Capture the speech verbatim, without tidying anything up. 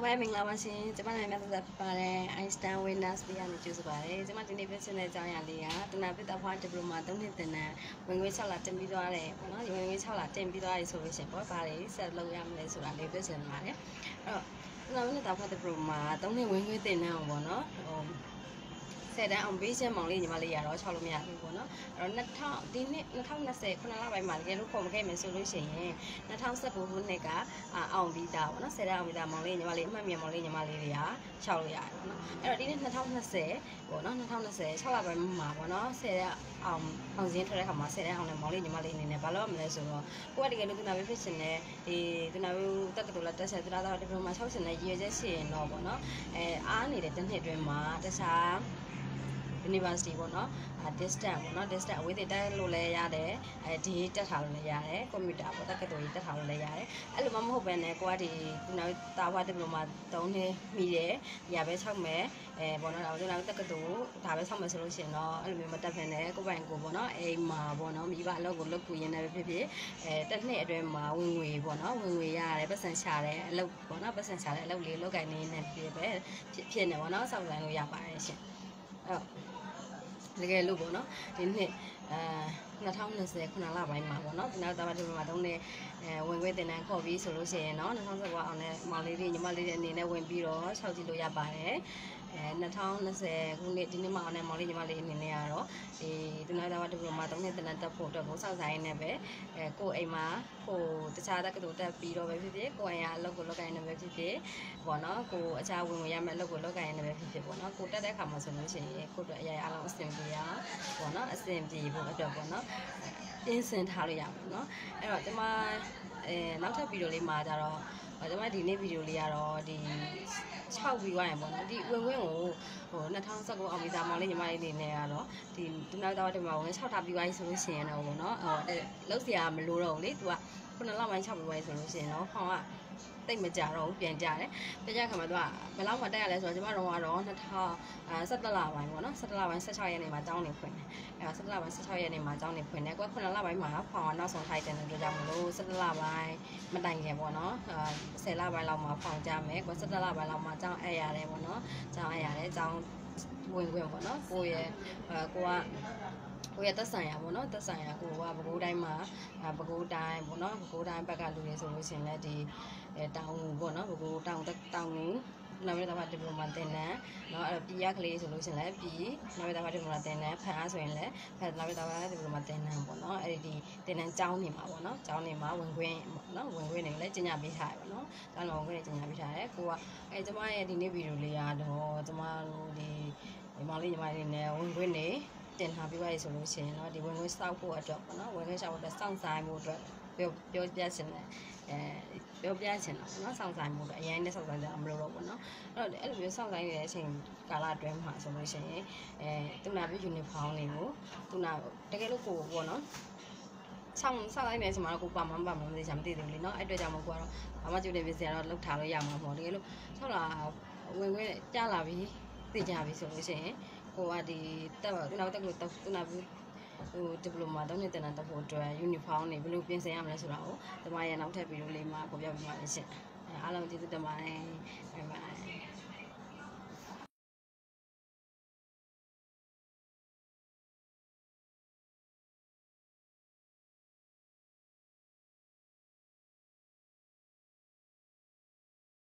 ပဲမင်္ဂလာပါရှင်ကျမနာမည်သက်သက်ပါတဲ့ Einstein Winners ပေးရနေကြိုဆိုပါတယ်ကျမဒီနေ့ပြချင်တဲ့အကြောင်းအရာလေးကတနာပိတ္တဖွား diploma သုံးနှစ်သင်တန်းဝင်ငွေ၆လတင်ပြီးသွားတယ်ပေါ့နော်ဝင်ငွေ၆လတင်ပြီးသွားပြီဆိုလို့ရှိရင်ပေါ့ဘာတွေဆက်လုပ်ရမလဲဆိုတာလေးပြချင်ပါတယ်အဲ့တော့တနာပိတ္တဖွား diploma သုံးနှစ်ဝင်ငွေသင်တန်းပေါ့နော်ဟိုဆယ်တန်းအောင်ပေးချင်းမောင်လေးညီမလေးရတော့၆လို့မရဘူးပေါ့နော်အဲ့တော့2000ဒီနှစ်2020ခုနှစ်လပိုင်းမှာတကယ်လို့ခေါ်မခဲ့မယ်ဆိုလို့ရှိရင်2019ခုနှစ်ကအောင်ပြီးသားပေါ့နော်ဆယ်တန်းအောင်ပြီးသားမောင်လေးညီမလေးအမှတ်မြန်မောင်လေးညီမလေးတွေက၆လို့ရတယ်ပေါ့နော်အဲ့တော့ဒီနှစ်2020ပေါ့နော်2020 6လပိုင်းမှာပေါ့နော်ဆယ်တန်းအောင်အောင်စင်းထွက်တဲ့ခါမှာဆယ်တန်းအောင်တဲ့မောင်လေးညီမလေးအနေနဲ့ဘာလို့မလဲဆိုတော့ကိုကတကယ်လို့သူနာပဲဖြစ်ရှင်တဲ့ဒီသူနာပဲတက်ကတူလာတက်ဆက်သူနာတော့ဒီပရိုမှာ၆ရှင်နဲ့ရည်ရွယ်ချက်ရှိရင်တော့ပေါ့နော်အဲအားနေတဲ့တစ်နှစ်အတွင်းမှာတခြားUniversity ပေါ့နော် distance ပေါ့နော် distance အဝေးတက်လို့လည်းရတယ်အဲဒီတက်ထားလို့လည်းရတယ် computer ပေါ့တက်ကတူကြီးတက်ထားလို့လည်းရတယ်အဲ့လိုမှမဟုတ်ဘဲနဲ့ကိုကဒီဒီနောက်တာဝါ diploma သုံးနှစ်မိတယ်ဒီကပဲ၆မယ်အဲပေါ့နော်ဒါဆိုတော့တက်ကတူဒါပဲ၆မယ်ဆိုလို့ရှိရင်တော့အဲ့လိုမျိုးမတက်ဖ ೇನೆ ကိုပိုင်ကိုပေါ့နော်အိမ်မှာပေါ့နော်မိဘအလုပ်ကိုလုပ်ကိုရင်းနေပဲဖြစ်ဖြစ်အဲတစ်နှစ်အတွင်းမှာဝင်ငွေပေါ့နော်ဝင်ငွေရတယ်ပတ်စံရှာတယ်အလုပ်ပေါ့နော်ပတ်စံရှာတယ်အလုပ်လေးလုပ်ကိုင်နေနေဖြစ်ပဲဖြစ်နေပေါ့နော်စောင့်ဆိုင်လို့ရပါတယ်ရှင်အဲ့တကယ်လို့ပေါ့နော်ဒီနှစ်အဲ2020ခုနှစ်လပိုင်းမှာပေါ့နော်ဒီနောက်တာဒီမှာတုံးတဲ့အဲဝင်ခွင့်တင်တန်းခေါ်ပြီးဆိုလို့ရှိရင်เนาะ2019အောင်နဲ့မောင်လေးတွေညီမလေးတွေအနေနဲ့ဝင်ပြီးတော့၆ကြည့်လို့ရပါတယ်အဲ2020ခုနှစ်ဒီနှစ်မှာအောင်နဲ့မောင်လေးညီမလေးအနေနဲ့ကတော့ဒီဒီနောက်တာဒီမှာတုံးတဲ့တင်တန်းတက်ဖို့အတွက်ကိုစောင့်ဆိုင်နေပဲအဲကိုအိမ်မှာဟိုတခြားတက်ကတူတက်ပြီးတော့ပဲဖြစ်ဖြစ်ကိုအိမ်ရအလုပ်ကိုလုပ်ကိုင်နေပဲဖြစ်ဖြစ်ပေါ့နော်ကိုအခြားဝင်ဝင်ရမယ့်အလုပ်ကိုလုပ်ကိုင်နေပဲဖြစ်ဖြစ်ပေါ့နော်ကိုတက်တဲ့အခါမှာဆိုလို့ရှိရင်ကိုတို့အရာအလုံးအဆင်ပြေရပေါ့နော်အဆင်ပြေဖို့အတွက်ပေါ့နော်ပြင်ဆင်ထားလို့ရပါတော့အဲ့တော့ဒီမှာအဲနောက်ထပ်ဗီဒီယိုလေးမှာကြတော့ဒီမှာဒီနေ့ဗီဒီယိုလေးကတော့ဒီ၆ပြီးသွားရင်ပေါ့နော်ဒီဝင်ခွင့်ကိုဟို2019အောင်ပြီးသားမောင်လေးညီမလေးနေနေရတော့ဒီဒီနောက်တော့ဒီမှာဝင်၆ထားပြီးသွားပြီဆိုလို့ရှိရင်တော့ပေါ့နော်ဟိုလောက်စရာမလိုတော့ဘူးလေ तू ကခုနလောက်ပိုင်း၆ပြီးသွားပြီဆိုလို့ရှိရင်တော့ဖောင်ကတိတ်မကြတော့ဘူးပြန်ကြတယ်ပြန်ကြခါမှာ तू ကဘယ်လောက်မှတက်ရလဲဆိုတော့ကျမတို့ကတော့2017လပိုင်းပေါ့နော်17လပိုင်း16ရက်နေ့မှာကျောင်းနေဖွင့်တယ်အဲ17လပိုင်း16ရက်နေ့မှာကျောင်းနေဖွင့်တယ်ကိုကခုနလပိုင်းမှာဖောင်ကနောက်ဆုံးထိုက်တယ်လို့ပြောကြမလို့17လပိုင်းမတိုင်ခင်ပေါ့နော်10လပိုင်းလောက်မှာဖောင်ကြမယ်ကို17လပိုင်းလောက်မှာကျောင်းအဲ့ရတယ်ပေါ့နော်ကျောင်းအဲ့ရတယ်ကျောင်းဝင်ခွင့်ပေါ့နော်ကိုရဲ့ကိုကကိုရတက်ဆိုင်ရပေါ့နော်တက်ဆိုင်ရကိုကပဲခူးတိုင်းမှာပဲခူးတိုင်းပေါ့နော်ပဲခူးတိုင်းဘက်ကလူတွေဆိုလို့ရှိရင်လည်းဒီအဲတောင်ပေါ့နော်ပဲခူးတောင်တောင်ကိုနောက်ပြီးတော့ဒီပလိုမာတင်တန်းเนาะအဲ့တော့ပြည်ရကလေးဆိုလို့ရှိရင်လည်းပြည်နောက်ပြီးတော့ဒီပလိုမာတင်တန်းဖန်အားဆိုရင်လည်းဖန်နောက်ပြီးတော့ဒီပလိုမာတင်တန်းပေါ့เนาะအဲ့ဒီတင်တန်းကျောင်းနေမှာပေါ့เนาะကျောင်းနေမှာဝင်ခွင့်ပေါ့เนาะဝင်ခွင့်နေလည်းကျင်ညာပေးထားရပေါ့เนาะကျောင်းတော်ဝင်ခွင့်နေကျင်ညာပေးထားတယ်ကိုကအဲကျမရဲ့ဒီနေ့ဗီဒီယိုလေးကတော့ကျမတို့ဒီဒီမောင်လေးညီမလေးနဲ့ဝင်ခွင့်နေတင်ထားပြီးပါရဆိုလို့ရှိရင်เนาะဒီဝင်ခွင့်စောက်ဖို့အတွက်ပေါ့เนาะဝင်ခွင့်စောက်ဖို့အတွက်စောင့်ဆိုင်ဖို့အတွက်ပြောပြောပြချင်တယ်အဲပြောပြချင်တာပေါ့နော်စောင့်ဆိုင်မှုတော့အရင်နဲ့စောင့်ဆိုင်ကြမလို့တော့ပေါ့နော်အဲ့တော့အဲ့လိုမျိုးစောင့်ဆိုင်နေတဲ့အချိန်ကာလအတွင်းမှာဆိုလို့ရှိရင်အဲသူနာပြယူနီဖောင်းတွေကိုသူနာတကယ်လို့ကိုပေါ့နော်ဆောင်းဆောက်လိုက်နေတဲ့အချိန်မှာကိုပါမပါမလို့သိချင်မသိသေးဘူးလေနော်အဲ့အတွက်ကြောင့်မို့ကိုကတော့ဘာမှကြိုတင်ပြင်စရာတော့လောက်ထားလို့ရမှာပေါ့တကယ်လို့ဆောက်လာဝင်ခွင့်ကြားလာပြီးသိကြပြီဆိုလို့ရှိရင်ကိုကဒီတက်သူနာတက်လို့သူနာပြဟိုဒီပလိုမာတောင်းနေတဲ့တန်းတက်ဖို့အတွက်ယူနီဖောင်းတွေဘယ်လိုပြင်ဆင်ရမလဲဆိုတာကိုဒီမှာရနောက်ထပ်ဗီဒီယိုလေးမှာပေါ်ပြပေးပါမယ်ရှင်အားလုံးကျေးဇူးတင်ပါတယ်ဘိုင်ဘိုင်